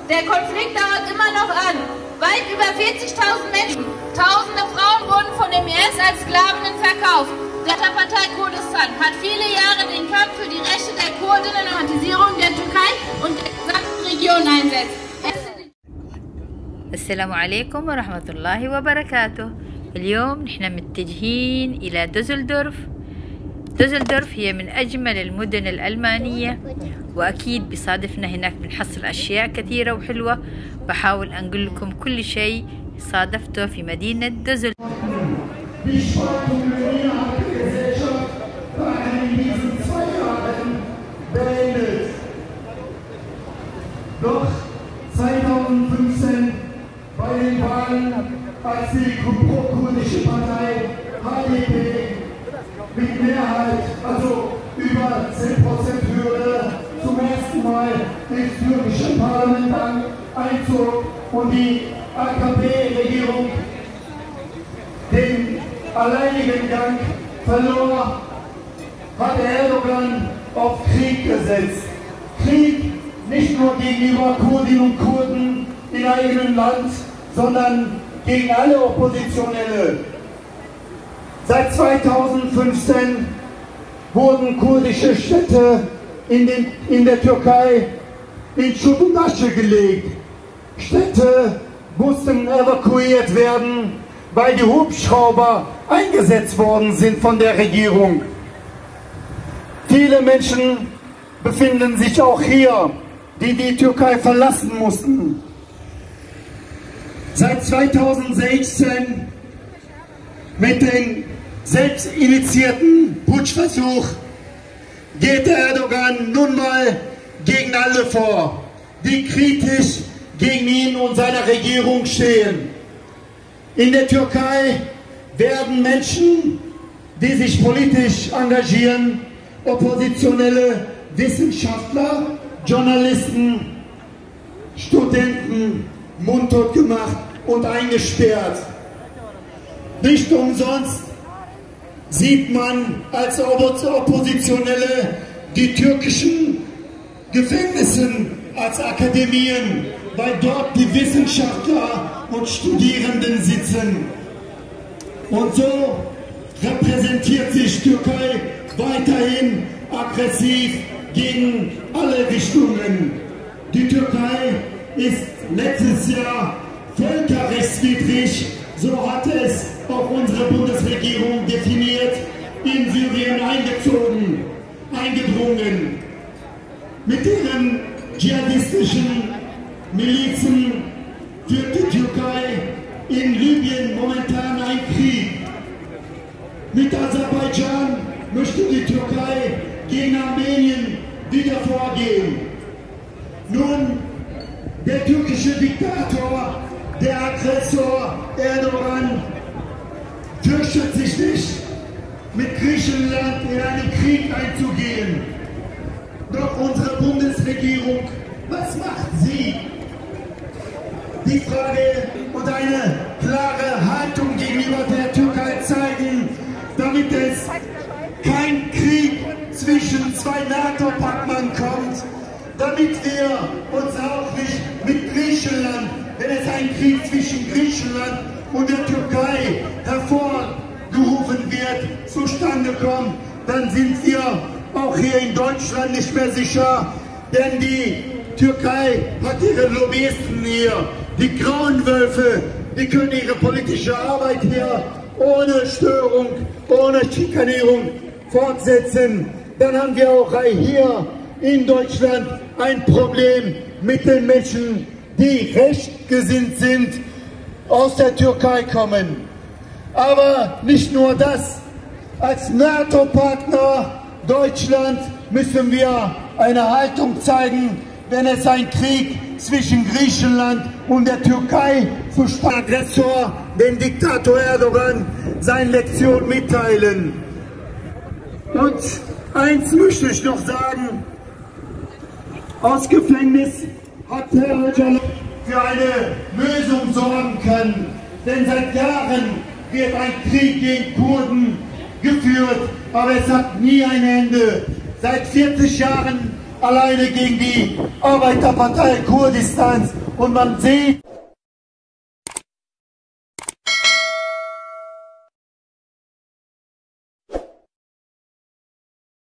Der Konflikt dauert immer noch an. Weit über 40.000 Menschen, tausende Frauen wurden von dem IS als Sklavinnen verkauft. Die Partei Kurdistan hat viele Jahre den Kampf für die Rechte der Kurdinnen und Demokratisierung der Türkei und der gesamten Region einsetzt. السلام عليكم ورحمة الله وبركاته. اليوم نحن متجهين إلى دوزلدورف. دوزلدورف هي من أجمل المدن الألمانية، وأكيد بصادفنا هناك بنحصل أشياء كثيرة وحلوة. بحاول أنقل لكم كل شيء صادفته في مدينة دوزلدورف. Doch 2015 bei den Wahlen, als die pro-kurdische Partei HDP mit Mehrheit, also über 10%-Hürde, zum ersten Mal ins türkische Parlament einzog und die AKP-Regierung den alleinigen Gang verlor, hat Erdogan auf Krieg gesetzt. Krieg nicht nur gegenüber Kurdinnen und Kurden in eigenem Land, sondern gegen alle Oppositionelle. Seit 2015 wurden kurdische Städte in der Türkei in Schutt und Asche gelegt. Städte mussten evakuiert werden, weil die Hubschrauber eingesetzt worden sind von der Regierung. Viele Menschen befinden sich auch hier, die die Türkei verlassen mussten. Seit 2016 mit dem selbstinitiierten Putschversuch geht Erdogan nun mal gegen alle vor, die kritisch gegen ihn und seine Regierung stehen. In der Türkei werden Menschen, die sich politisch engagieren, Oppositionelle, Wissenschaftler, Journalisten, Studenten mundtot gemacht und eingesperrt. Nicht umsonst sieht man als Oppositionelle die türkischen Gefängnissen als Akademien, weil dort die Wissenschaftler und Studierenden sitzen. Und so repräsentiert sich Türkei weiterhin aggressiv gegen alle Richtungen. Die Türkei ist letztes Jahr völkerrechtswidrig, so hat es auch unsere Bundesregierung definiert, in Syrien eingedrungen. Mit ihren dschihadistischen Milizen führt die Türkei in Libyen momentan einen Krieg. Mit Aserbaidschan möchte die Türkei gegen Armenien wieder vorgehen. Nun, der türkische Diktator, der Aggressor Erdogan, fürchtet sich nicht, mit Griechenland in einen Krieg einzugehen. Doch unsere Bundesregierung, was macht sie? Die Frage und eine klare Haltung gegenüber der Türkei zeigen, damit es kein Krieg zwischen zwei NATO-Partnern kommt, damit wir uns auch nicht mit Griechenland, wenn es ein Krieg zwischen Griechenland und der Türkei hervorgerufen wird, zustande kommt, dann sind wir auch hier in Deutschland nicht mehr sicher, denn die Türkei hat ihre Lobbyisten hier, die grauen Wölfe, die können ihre politische Arbeit hier ohne Störung, ohne Schikanierung fortsetzen. Dann haben wir auch hier in Deutschland ein Problem mit den Menschen, die rechtgesinnt sind, aus der Türkei kommen. Aber nicht nur das. Als NATO-Partner Deutschland müssen wir eine Haltung zeigen, wenn es einen Krieg zwischen Griechenland und der Türkei zustande kommt. Aggressor, dem Diktator Erdogan, seine Lektion mitteilen. Und eins möchte ich noch sagen: Aus Gefängnis hat Herr Öcalan für eine Lösung sorgen können. Denn seit Jahren wird ein Krieg gegen Kurden geführt, aber es hat nie ein Ende. Seit 40 Jahren alleine gegen die Arbeiterpartei Kurdistans. Und man sieht,